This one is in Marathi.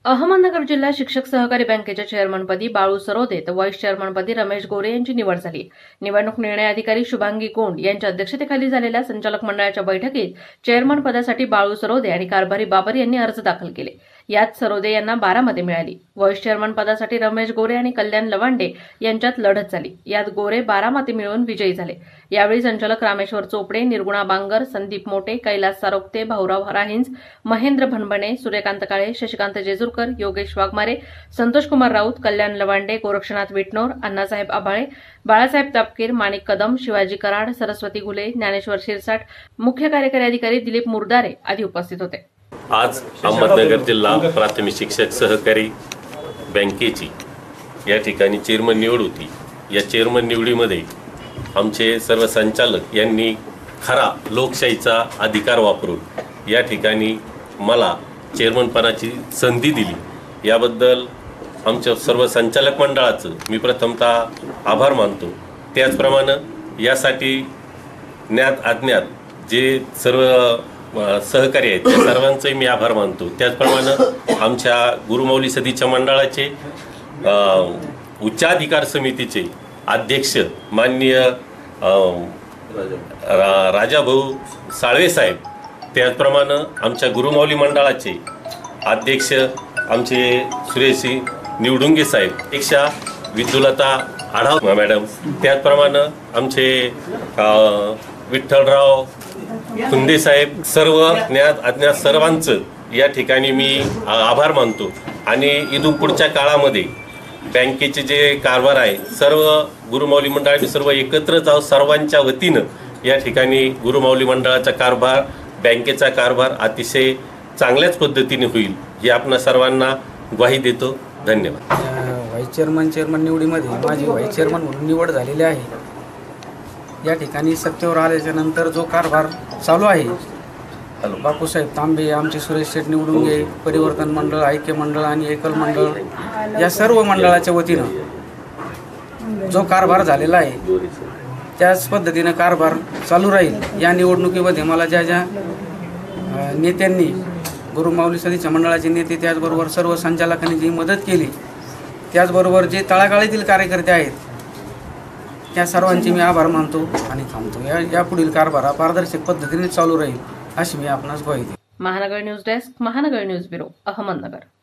अहमदनगर जिल्हा शिक्षक सहकारी बँकेच्या चेअरमनपदी बाळू सरोदे तर व्हाईस चेअरमनपदी रमेश गोरे यांची निवड झाली। निवडणूक निर्णय अधिकारी शुभांगी गोंड यांच्या अध्यक्षतेखाली झालेल्या संचालक मंडळाच्या बैठकीत चेअरमन पदासाठी बाळू सरोदे आणि कारभारी बाबर यांनी अर्ज दाखल केले। यात सरोदे यांना 12 मते मिळाली। व्हाईस चेअरमन पदासाठी रमेश गोरे आणि कल्याण लवांडे यांच्यात लढत झाली। यात गोरे 12 मते मिळवून विजयी झाले। यावेळी संचालक रामेश्वर चोपडे, निर्गुणा बांगर, संदीप मोटे, कैलास सारोक्ते, भाऊराव राहिंज, महेंद्र भनबणे, सूर्यकांत काळे, शशिकांत जेजुरकर, योगेश वाघमारे, संतोष कुमार राऊत, कल्याण लवांडे, गोरक्षनाथ विटनोर, अण्णासाहेब आभाळे, बाळासाहेब तापकीर, माणिक कदम, शिवाजी कराड, सरस्वती घुले, ज्ञानेश्वर शिरसाट, मुख्य कार्यकारी अधिकारी दिलीप मुरदारे आदी उपस्थित होते। आज अहमदनगर जिल्हा प्राथमिक शिक्षक सहकारी बँकेची या ठिकाणी चेअरमन निवड होती। या चेअरमन निवडीमध्ये आमचे सर्व संचालक यांनी खरा लोकशाहीचा अधिकार वापरून या ठिकाणी मला चेअरमनपदाची संधी दिली। याबद्दल आमच्या सर्व संचालक मंडळाचं मी प्रथमतः आभार मानतो। त्याचप्रमाणे यासाठी ज्ञात अज्ञात जे सर्व सहकारी आहेत त्या सर्वांचे मी आभार मानतो। त्याचप्रमाणे आमच्या गुरुमाऊली सदीच्या मंडळाचे उच्चाधिकार समितीचे अध्यक्ष माननीय राजाभाऊ साळवे साहेब, त्याचप्रमाणे आमच्या गुरुमाऊली मंडळाचे अध्यक्ष आमचे सुरेश निवडुंगे साहेब, अध्यक्षा विद्युलता आढाव मॅडम, त्याचप्रमाणे आमचे विठ्ठलराव कुंदे साहेब, सर्व ज्ञात अज्ञात सर्वांचं या ठिकाणी मी आभार मानतो। आणि इथून पुढच्या काळामध्ये बँकेचे जे कारभार आहे सर्व गुरुमाऊली मंडळाने सर्व एकत्रच आहोत। सर्वांच्या वतीनं या ठिकाणी गुरुमाऊली मंडळाचा कारभार, बँकेचा कारभार अतिशय चांगल्याच पद्धतीने होईल ही आपण सर्वांना ग्वाही देतो। धन्यवाद। व्हाईस चेअरमन निवडीमध्ये माझी व्हाईस चेअरमन म्हणून निवड झालेली आहे। या ठिकाणी सत्तेवर आल्याच्या नंतर जो कारभार चालू आहे, बापूसाहेब तांबे, आमचे सुरेश शेठ निवडुंगे, परिवर्तन मंडळ, ऐक्य मंडळ आणि एकल मंडळ या सर्व मंडळाच्या वतीनं जो कारभार झालेला आहे त्याच पद्धतीनं कारभार चालू राहील। या निवडणुकीमध्ये मला ज्या ज्या नेत्यांनी, गुरुमाऊली सदीच्या मंडळाचे नेते, त्याचबरोबर सर्व संचालकांनी जी मदत केली, त्याचबरोबर जे तळागाळातील कार्यकर्ते आहेत त्या सर्वांचे मी आभार मानतो आणि थांबतो। या पुढील कारभार हा पारदर्शक पद्धतीने चालू राहील अशी मी आपणास ग्वाही देतो। Mahanagar news desk, Mahanagar news bureau, Ahmednagar.